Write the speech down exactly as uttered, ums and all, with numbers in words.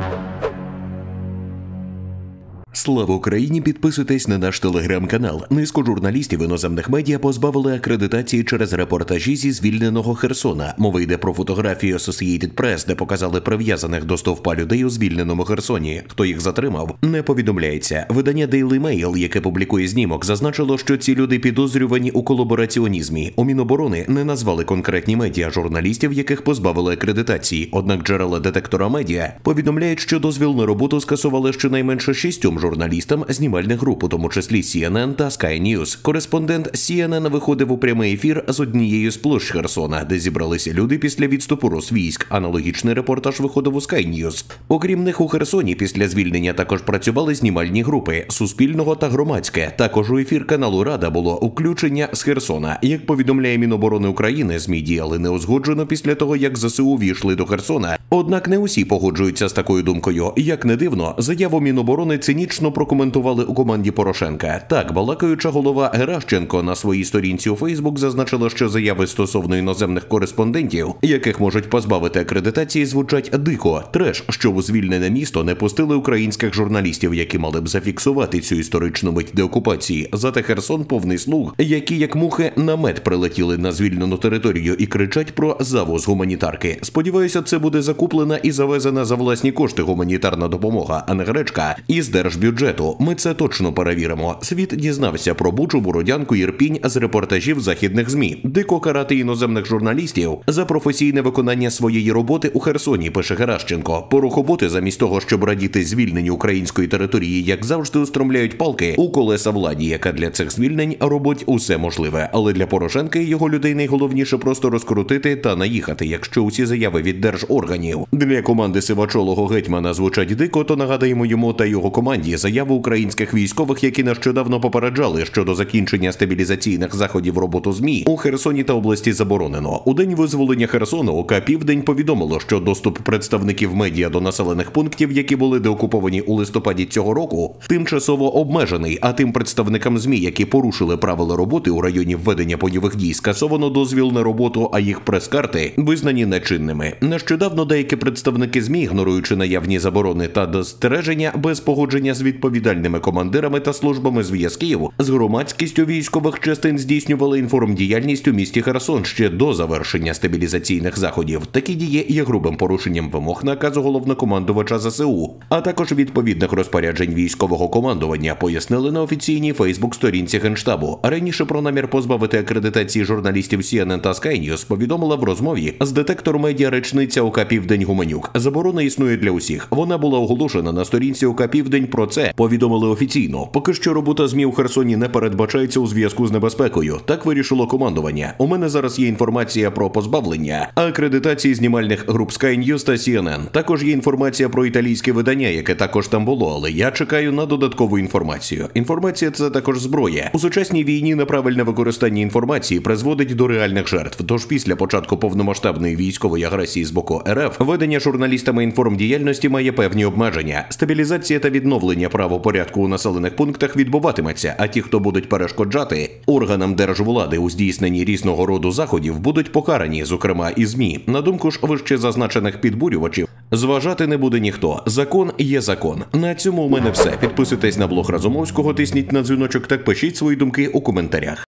Слава Україні! Підписуйтесь на наш телеграм-канал. Низку журналістів іноземних медіа позбавили акредитації через репортажі зі звільненого Херсона. Мова йде про фотографії Associated Press, де показали прив'язаних до стовпа людей у звільненому Херсоні. Хто їх затримав, не повідомляється. Видання Daily Mail, яке публікує знімок, зазначило, що ці люди підозрювані у колабораціонізмі. У Міноборони не назвали конкретні медіа журналістів, яких позбавили акредитації. Однак джерела детектора медіа повідомляють, що дозвіл на роботу скасували щонайменше шістьом журналістам знімальних груп, у тому числі Сі Ен Ен та Sky News. Кореспондент Сі Ен Ен виходив у прямий ефір з однієї з площ Херсона, де зібралися люди після відступу Росвійськ. Аналогічний репортаж виходив у Sky News. Окрім них, у Херсоні після звільнення також працювали знімальні групи Суспільного та Громадське. Також у ефір каналу Рада було включення з Херсона. Як повідомляє Міноборони України, ЗМІ діяли неузгоджено після того, як Зе Се У війшли до Херсона. Однак не усі погоджуються з такою думкою. Як не дивно, заяву Міноборони цинічно прокоментували у команді Порошенка. Так, балакаюча голова Геращенко на своїй сторінці у Фейсбук зазначила, що заяви стосовно іноземних кореспондентів, яких можуть позбавити акредитації, звучать дико. Треш, що у звільнене місто не пустили українських журналістів, які мали б зафіксувати цю історичну мить деокупації. Зате Херсон повний слуг, які як мухи на мед прилетіли на звільнену територію і кричать про завоз гуманітарки. Сподіваюся, це буде закуплена і завезена за власні кошти гуманітарна допомога, а не гречка із держбюджету. Ми це точно перевіримо. Світ дізнався про Бучу, Бородянку, Ірпінь з репортажів західних ЗМІ. Дико карати іноземних журналістів за професійне виконання своєї роботи у Херсоні, пише Геращенко. Порохоботи замість того, щоб радіти звільненню української території, як завжди устромляють палки у колеса владі, яка для цих звільнень робить усе можливе. Але для Порошенка і його людей найголовніше просто розкрутити та наїхати, якщо усі заяви від держорганів для команди сивачолого гетьмана звучать дико, то нагадаємо йому та його команді заяву українських військових, які нещодавно попереджали, що до закінчення стабілізаційних заходів роботу ЗМІ у Херсоні та області заборонено. У день визволення Херсону ОК «Південь» повідомило, що доступ представників медіа до населених пунктів, які були деокуповані у листопаді цього року, тимчасово обмежений, а тим представникам ЗМІ, які порушили правила роботи у районі введення бойових дій, скасовано дозвіл на роботу, а їх прес-карти визнані нечинними. Нещодавно деякі представники ЗМІ, ігноруючи наявні заборони та застереження, без погодження з відповідальними командирами та службами зв'язків з громадськістю військових частин здійснювали інформдіяльність у місті Херсон ще до завершення стабілізаційних заходів. Такі дії є грубим порушенням вимог наказу головнокомандувача Зе Се У, а також відповідних розпоряджень військового командування, пояснили на офіційній фейсбук-сторінці Генштабу. Раніше про намір позбавити акредитації журналістів Сі Ен Ен та Sky News повідомила в розмові з детектор медіа речниця ОК «Південь» Гуменюк. Заборона існує для усіх. Вона була оголошена на сторінці ОК «Південь», про це повідомили офіційно. Поки що робота ЗМІ у Херсоні не передбачається у зв'язку з небезпекою. Так вирішило командування. У мене зараз є інформація про позбавлення акредитації знімальних груп Sky News та Сі Ен Ен. Також є інформація про італійське видання, яке також там було, але я чекаю на додаткову інформацію. Інформація – це також зброя. У сучасній війні неправильне використання інформації призводить до реальних жертв. Тож після початку повномасштабної військової агресії з боку Ер Еф ведення журналістами інформдіяльності має певні обмеження. Стабілізація та відновлення правопорядку у населених пунктах відбуватиметься, а ті, хто будуть перешкоджати органам держвлади у здійсненні різного роду заходів, будуть покарані, зокрема і ЗМІ. На думку ж вище зазначених підбурювачів, зважати не буде ніхто. Закон є закон. На цьому у мене все. Підписуйтесь на блог Разумовського, тисніть на дзвіночок та пишіть свої думки у коментарях.